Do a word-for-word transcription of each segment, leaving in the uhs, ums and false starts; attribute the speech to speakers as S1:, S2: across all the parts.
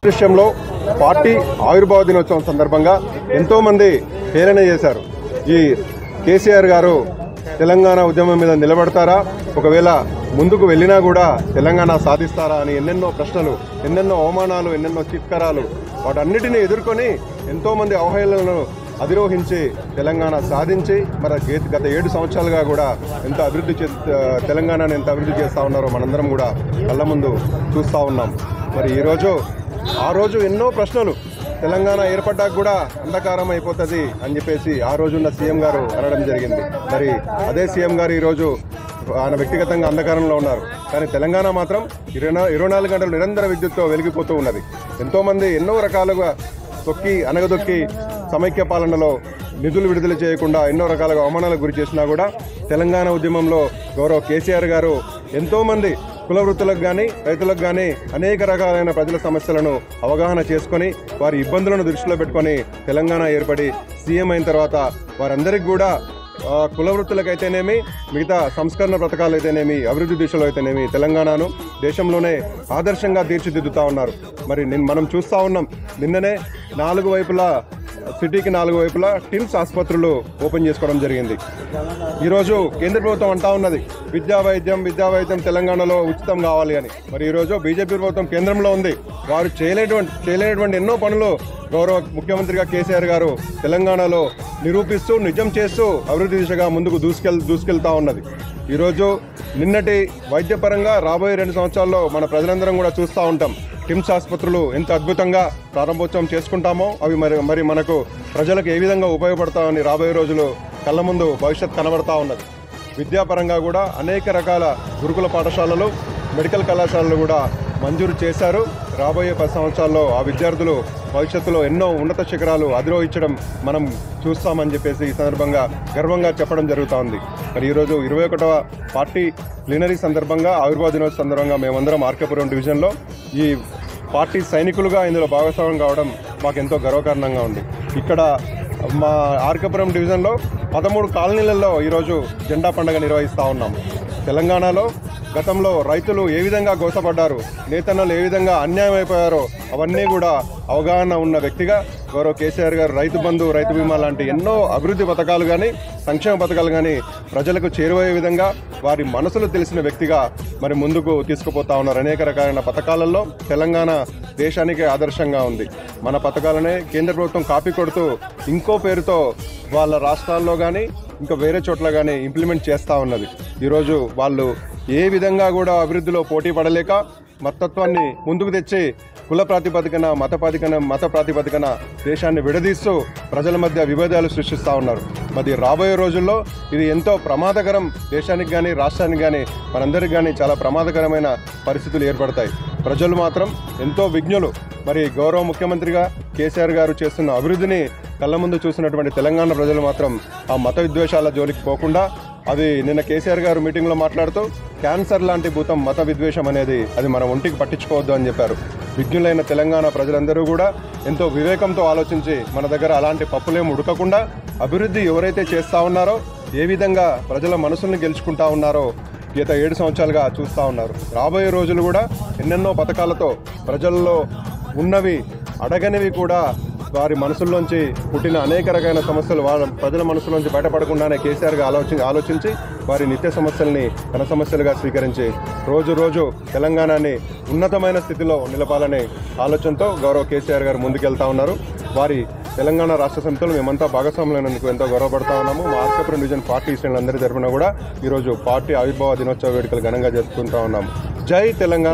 S1: విషయంలో పార్టీ ఆవిర్భావ దినోత్సవం సందర్భంగా ఎంతోమంది హేళన చేశారు. ఈ కేసీఆర్ గారు తెలంగాణ ఉద్యమం మీద నిలబడతారా, ఒకవేళ ముందుకు వెళ్ళినా కూడా తెలంగాణ సాధిస్తారా అని ఎన్నెన్నో ప్రశ్నలు, ఎన్నెన్నో అవమానాలు, ఎన్నెన్నో చిత్కరాలు, వాటన్నిటిని ఎదుర్కొని ఎంతోమంది అవహేళనలను అధిరోహించి తెలంగాణ సాధించి మరి గత ఏడు సంవత్సరాలుగా కూడా ఎంత అభివృద్ధి చే తెలంగాణను ఎంత అభివృద్ధి చేస్తూ ఉన్నారో మనందరం కూడా కళ్ళ ముందు చూస్తూ ఉన్నాం. మరి ఈరోజు ఆ రోజు ఎన్నో ప్రశ్నలు, తెలంగాణ ఏర్పడ్డాక కూడా అంధకారం అయిపోతుంది అని చెప్పేసి ఆ రోజున్న సీఎం గారు అనడం జరిగింది. మరి అదే సీఎం గారు ఈరోజు ఆయన వ్యక్తిగతంగా అంధకారంలో ఉన్నారు. కానీ తెలంగాణ మాత్రం ఇరవై ఇరవై నాలుగు గంటలు నిరంతర విద్యుత్తో వెలిగిపోతూ ఉన్నది. ఎంతోమంది ఎన్నో రకాలుగా తొక్కి అనగదొక్కి సమైక్య పాలనలో నిధులు విడుదల చేయకుండా ఎన్నో రకాలుగా అవమానాలకు గురి చేసినా కూడా తెలంగాణ ఉద్యమంలో గౌరవ కేసీఆర్ గారు ఎంతోమంది కుల వృత్తులకు కానీ రైతులకు కానీ అనేక రకాలైన ప్రజల సమస్యలను అవగాహన చేసుకొని వారి ఇబ్బందులను దృష్టిలో పెట్టుకొని తెలంగాణ ఏర్పడి సీఎం అయిన తర్వాత వారందరికీ కూడా కుల వృత్తులకైతేనేమి, మిగతా సంస్కరణ పథకాలు అయితేనేమి, అభివృద్ధి దిశలో అయితేనేమి తెలంగాణను దేశంలోనే ఆదర్శంగా తీర్చిదిద్దుతూ ఉన్నారు. మరి మనం చూస్తూ ఉన్నాం, నిన్ననే నాలుగు వైపులా సిటీకి నాలుగు వైపులా టిమ్స్ ఆసుపత్రులు ఓపెన్ చేసుకోవడం జరిగింది. ఈరోజు కేంద్ర ప్రభుత్వం అంటా ఉన్నది విద్యా వైద్యం విద్యా వైద్యం తెలంగాణలో ఉచితం కావాలి అని. మరి ఈరోజు బీజేపీ ప్రభుత్వం కేంద్రంలో ఉంది, వారు చేయలేటువంటి చేయలేనటువంటి ఎన్నో పనులు గౌరవ ముఖ్యమంత్రిగా కేసీఆర్ గారు తెలంగాణలో నిరూపిస్తూ నిజం చేస్తూ అభివృద్ధి దిశగా ముందుకు దూసుకెళ్ దూసుకెళ్తా ఉన్నది. ఈరోజు నిన్నటి వైద్యపరంగా రాబోయే రెండు సంవత్సరాల్లో మన ప్రజలందరం కూడా చూస్తూ ఉంటాం. టిమ్స్ ఆసుపత్రులు ఎంత అద్భుతంగా ప్రారంభోత్సవం చేసుకుంటామో అవి మరి మరి మనకు ప్రజలకు ఏ విధంగా ఉపయోగపడతామని రాబోయే రోజులు కళ్ళ ముందు భవిష్యత్ కనబడతా ఉన్నది. విద్యాపరంగా కూడా అనేక రకాల గురుకుల పాఠశాలలు, మెడికల్ కళాశాలలు కూడా మంజూరు చేశారు. రాబోయే పది సంవత్సరాల్లో ఆ విద్యార్థులు భవిష్యత్తులో ఎన్నో ఉన్నత శిఖరాలు అధిరోహించడం మనం చూస్తామని చెప్పేసి ఈ సందర్భంగా గర్వంగా చెప్పడం జరుగుతూ ఉంది. మరి ఈరోజు ఇరవై ఒకటవ పార్టీ ప్లీనరీ సందర్భంగా ఆవిర్భావ దినోత్సవ సందర్భంగా మేమందరం ఆర్కేపురం డివిజన్లో ఈ పార్టీ సైనికులుగా ఇందులో భాగస్వామ్యం కావడం మాకు ఎంతో గర్వకారణంగా ఉంది. ఇక్కడ మా ఆర్కేపురం డివిజన్లో పదమూడు కాలనీలలో ఈరోజు జెండా పండుగ నిర్వహిస్తూ ఉన్నాం. తెలంగాణలో గతంలో రైతులు ఏ విధంగా గోసపడ్డారు, నేతన్నలు ఏ విధంగా అన్యాయం అయిపోయారో అవన్నీ కూడా అవగాహన ఉన్న వ్యక్తిగా గౌరవ కేసీఆర్ గారు రైతు బంధు, రైతు బీమా లాంటి ఎన్నో అభివృద్ధి పథకాలు కానీ సంక్షేమ పథకాలు కానీ ప్రజలకు చేరువయ్యే విధంగా వారి మనసులు తెలిసిన వ్యక్తిగా మరి ముందుకు తీసుకుపోతా ఉన్నారు. అనేక రకాలైన పథకాలలో తెలంగాణ దేశానికి ఆదర్శంగా ఉంది. మన పథకాలనే కేంద్ర ప్రభుత్వం కాపీ కొడుతూ ఇంకో పేరుతో వాళ్ళ రాష్ట్రాల్లో కానీ ఇంకా వేరే చోట్ల కానీ ఇంప్లిమెంట్ చేస్తూ ఉన్నది. ఈరోజు వాళ్ళు ఏ విధంగా కూడా అభివృద్ధిలో పోటీ పడలేక మతత్వాన్ని ముందుకు తెచ్చి కుల ప్రాతిపదికన మత ప్రాతిపదికన మత ప్రాతిపదికన దేశాన్ని విడదీస్తూ ప్రజల మధ్య విభేదాలు సృష్టిస్తూ ఉన్నారు. మరి రాబోయే రోజుల్లో ఇది ఎంతో ప్రమాదకరం, దేశానికి కానీ రాష్ట్రానికి కానీ మనందరికి కానీ చాలా ప్రమాదకరమైన పరిస్థితులు ఏర్పడతాయి. ప్రజలు మాత్రం ఎంతో విజ్ఞులు. మరి గౌరవ ముఖ్యమంత్రిగా కేసీఆర్ గారు చేస్తున్న అభివృద్ధిని కళ్ళ ముందు చూసినటువంటి తెలంగాణ ప్రజలు మాత్రం ఆ మత విద్వేషాల జోలికి పోకుండా, అది నిన్న కేసీఆర్ గారు మీటింగ్లో మాట్లాడుతూ క్యాన్సర్ లాంటి భూతం మత విద్వేషం అనేది అది మన ఒంటికి పట్టించుకోవద్దు అని చెప్పారు. విజ్ఞులైన తెలంగాణ ప్రజలందరూ కూడా ఎంతో వివేకంతో ఆలోచించి మన దగ్గర అలాంటి పప్పులేం ఉడకకుండా అభివృద్ధి ఎవరైతే చేస్తూ ఉన్నారో, ఏ విధంగా ప్రజల మనసుల్ని గెలుచుకుంటా ఉన్నారో గత ఏడు సంవత్సరాలుగా చూస్తూ ఉన్నారు. రాబోయే రోజులు కూడా ఎన్నెన్నో పథకాలతో ప్రజల్లో ఉన్నవి అడగనివి కూడా వారి మనసుల్లోంచి పుట్టిన అనేక రకాల సమస్యలు వాళ్ళ ప్రజల మనసులోంచి బయటపడకుండానే కేసీఆర్గా ఆలోచించి ఆలోచించి వారి నిత్య సమస్యల్ని తన సమస్యలుగా స్వీకరించి రోజు రోజు తెలంగాణని ఉన్నతమైన స్థితిలో నిలపాలనే ఆలోచనతో గౌరవ కేసీఆర్ గారు ముందుకెళ్తా ఉన్నారు. వారి తెలంగాణ రాష్ట్ర సమితిలో మేమంతా భాగస్వాములైనందుకు ఎంతో గౌరవపడతా ఉన్నాము. మా ఆర్కేపురం డివిజన్ పార్టీ శ్రేణులందరి తరఫున కూడా ఈరోజు పార్టీ ఆవిర్భావ దినోత్సవ వేడుకలు ఘనంగా జరుపుకుంటా ఉన్నాము. జై తెలంగాణ.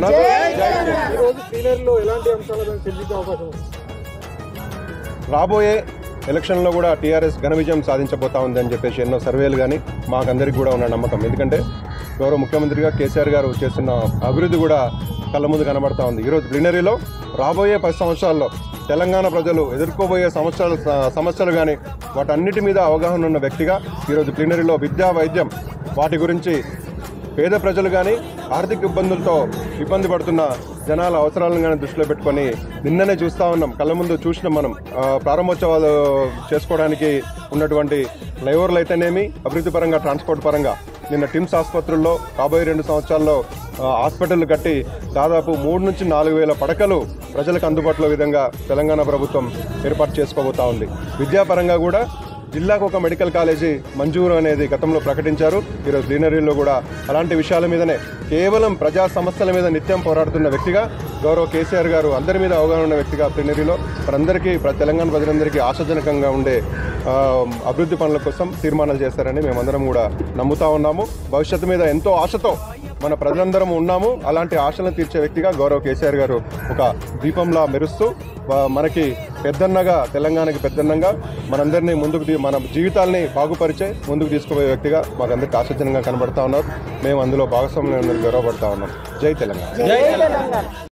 S1: రాబోయే ఎలక్షన్లో కూడా టీఆర్ఎస్ ఘన విజయం సాధించబోతా ఉందని చెప్పేసి ఎన్నో సర్వేలు కానీ మాకందరికీ కూడా ఉన్న నమ్మకం. ఎందుకంటే గౌరవ ముఖ్యమంత్రిగా కేసీఆర్ గారు చేస్తున్న అభివృద్ధి కూడా కళ్ళ ముందు కనబడతా ఉంది. ఈరోజు ప్లీనరీలో రాబోయే పది సంవత్సరాల్లో తెలంగాణ ప్రజలు ఎదుర్కోబోయే సంవత్సరాలు సమస్యలు కానీ వాటన్నిటి మీద అవగాహన ఉన్న వ్యక్తిగా ఈరోజు ప్లీనరీలో విద్యా వైద్యం వాటి గురించి పేద ప్రజలు కానీ ఆర్థిక ఇబ్బందులతో ఇబ్బంది పడుతున్న జనాల అవసరాలను కానీ దృష్టిలో పెట్టుకొని నిన్ననే చూస్తూ ఉన్నాం, కళ్ళ ముందు చూసినాం మనం. ప్రారంభోత్సవాలు చేసుకోవడానికి ఉన్నటువంటి ఫ్లైఓవర్లు అయితేనేమి, అభివృద్ధి పరంగా ట్రాన్స్పోర్ట్ పరంగా నిన్న టిమ్స్ ఆసుపత్రుల్లో రాబోయే రెండు సంవత్సరాల్లో హాస్పిటల్ కట్టి దాదాపు మూడు నుంచి నాలుగు వేల పడకలు ప్రజలకు అందుబాటులో విధంగా తెలంగాణ ప్రభుత్వం ఏర్పాటు చేసుకోబోతా ఉంది. విద్యాపరంగా కూడా జిల్లాకు ఒక మెడికల్ కాలేజీ మంజూరు అనేది గతంలో ప్రకటించారు. ఈరోజు ప్లీనరీలో కూడా అలాంటి విషయాల మీదనే కేవలం ప్రజా సమస్యల మీద నిత్యం పోరాడుతున్న వ్యక్తిగా గౌరవ కేసీఆర్ గారు అందరి మీద అవగాహన ఉన్న వ్యక్తిగా ప్లీనరీలో మనందరికీ తెలంగాణ ప్రజలందరికీ ఆశాజనకంగా ఉండే అభివృద్ధి పనుల కోసం తీర్మానాలు చేస్తారని మేమందరం కూడా నమ్ముతా ఉన్నాము. భవిష్యత్తు మీద ఎంతో ఆశతో మన ప్రజలందరం ఉన్నాము. అలాంటి ఆశలను తీర్చే వ్యక్తిగా గౌరవ కేసీఆర్ గారు ఒక దీపంలా మెరుస్తూ మనకి పెద్దన్నగా, తెలంగాణకి పెద్దన్నగా మనందరినీ ముందుకు మన జీవితాల్ని బాగుపరిచే ముందుకు తీసుకుపోయే వ్యక్తిగా మాకందరికీ ఆశాజనంగా కనబడతా ఉన్నారు. మేము అందులో భాగస్వామ్యం గౌరవపడతా ఉన్నాం. జై తెలంగాణ.